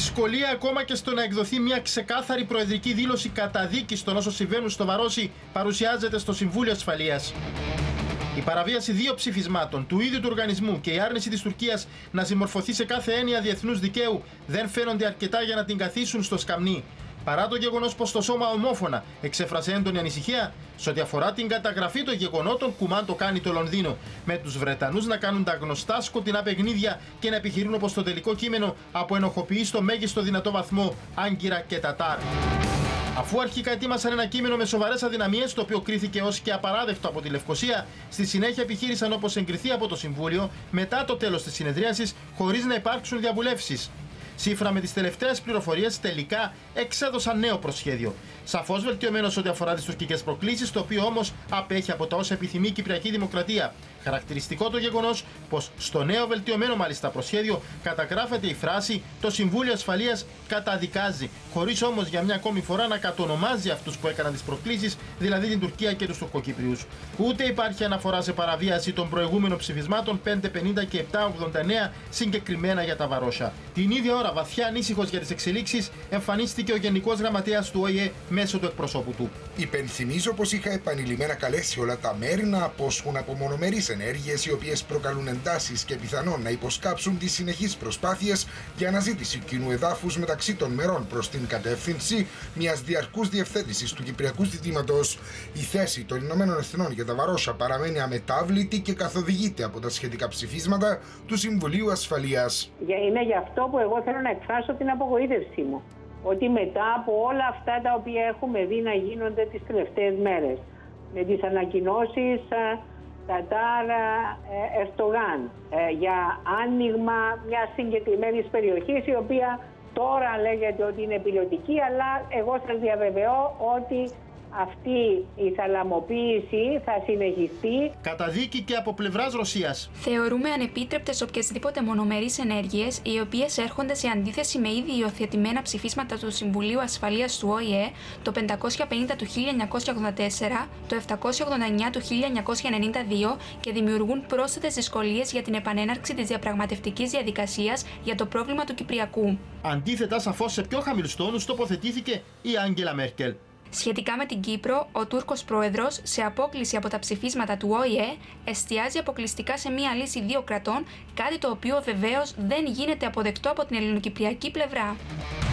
Δυσκολία ακόμα και στο να εκδοθεί μια ξεκάθαρη προεδρική δήλωση καταδίκης των όσων συμβαίνουν στο Βαρόσι παρουσιάζεται στο Συμβούλιο Ασφαλείας. Η παραβίαση 2 ψηφισμάτων του ίδιου του οργανισμού και η άρνηση της Τουρκίας να συμμορφωθεί σε κάθε έννοια διεθνούς δικαίου δεν φαίνονται αρκετά για να την καθίσουν στο σκαμνί. Παρά το γεγονός πως το σώμα ομόφωνα εξέφρασε έντονη ανησυχία σε ό,τι αφορά την καταγραφή των γεγονότων, κουμάν το κάνει το Λονδίνο, με τους Βρετανούς να κάνουν τα γνωστά σκοτεινά παιχνίδια και να επιχειρούν πως το τελικό κείμενο αποενοχοποιεί στο μέγιστο δυνατό βαθμό Άγκυρα και Τατάρ. Αφού αρχικά ετοίμασαν ένα κείμενο με σοβαρές αδυναμίες, το οποίο κρίθηκε ως και απαράδεκτο από τη Λευκοσία, στη συνέχεια επιχείρησαν όπως εγκριθεί από το Συμβούλιο μετά το τέλος της συνεδρίασης, χωρίς να υπάρξουν διαβουλεύσεις. Σύμφωνα με τις τελευταίες πληροφορίες, τελικά εξέδωσαν νέο προσχέδιο. Σαφώς βελτιωμένο σε ό,τι αφορά τις τουρκικές προκλήσεις, το οποίο όμως απέχει από τα όσα επιθυμεί η Κυπριακή Δημοκρατία. Χαρακτηριστικό το γεγονός πως στο νέο βελτιωμένο μάλιστα προσχέδιο καταγράφεται η φράση «Το Συμβούλιο Ασφαλείας καταδικάζει», χωρίς όμως για μια ακόμη φορά να κατονομάζει αυτούς που έκαναν τις προκλήσεις, δηλαδή την Τουρκία και τους Τουρκοκύπριους. Ούτε υπάρχει αναφορά σε παραβίαση των προηγούμενων ψηφισμάτων 550 και 789 συγκεκριμένα για τα Βαρόσια. Την ίδια ώρα, βαθιά ανήσυχος για τις εξελίξεις, εμφανίστηκε ο Γενικός Γραμματέας του ΟΗΕ μέσω του εκπροσώπου του. Υπενθυμίζω πως είχα επανειλημμένα καλέσει όλα τα μέρη να απόσχουν από μονομερείς ενέργειες οι οποίες προκαλούν εντάσεις και πιθανόν να υποσκάψουν τις συνεχείς προσπάθειες για αναζήτηση κοινού εδάφους μεταξύ των μερών προς την κατεύθυνση μιας διαρκούς διευθέτησης του κυπριακού ζητήματος. Η θέση των Ηνωμένων Εθνών για τα Βαρόσια παραμένει αμετάβλητη και καθοδηγείται από τα σχετικά ψηφίσματα του Συμβουλίου Ασφαλείας. Είναι γι' αυτό που εγώ θέλω να εκφράσω την απογοήτευσή μου. Ότι μετά από όλα αυτά τα οποία έχουμε δει να γίνονται τις τελευταίες μέρες, με τις ανακοινώσεις Τατάρ Ερντογάν για άνοιγμα μιας συγκεκριμένης περιοχής, η οποία τώρα λέγεται ότι είναι πιλωτική, αλλά εγώ σας διαβεβαιώ ότι αυτή η θαλαμοποίηση θα συνεχιστεί. Καταδίκη και από πλευράς Ρωσίας. Θεωρούμε ανεπίτρεπτες οποιασδήποτε μονομερείς ενέργειες οι οποίες έρχονται σε αντίθεση με ήδη υιοθετημένα ψηφίσματα του Συμβουλίου Ασφαλείας του ΟΗΕ, το 550 του 1984, το 789 του 1992 και δημιουργούν πρόσθετες δυσκολίες για την επανέναρξη της διαπραγματευτικής διαδικασίας για το πρόβλημα του Κυπριακού. Αντίθετα, σαφώς σε πιο χαμηλούς τόνους τοποθετήθηκε η Άγγελα Μέρκελ. Σχετικά με την Κύπρο, ο Τούρκος πρόεδρος, σε απόκλιση από τα ψηφίσματα του ΟΗΕ, εστιάζει αποκλειστικά σε μία λύση 2 κρατών, κάτι το οποίο βεβαίως δεν γίνεται αποδεκτό από την ελληνοκυπριακή πλευρά.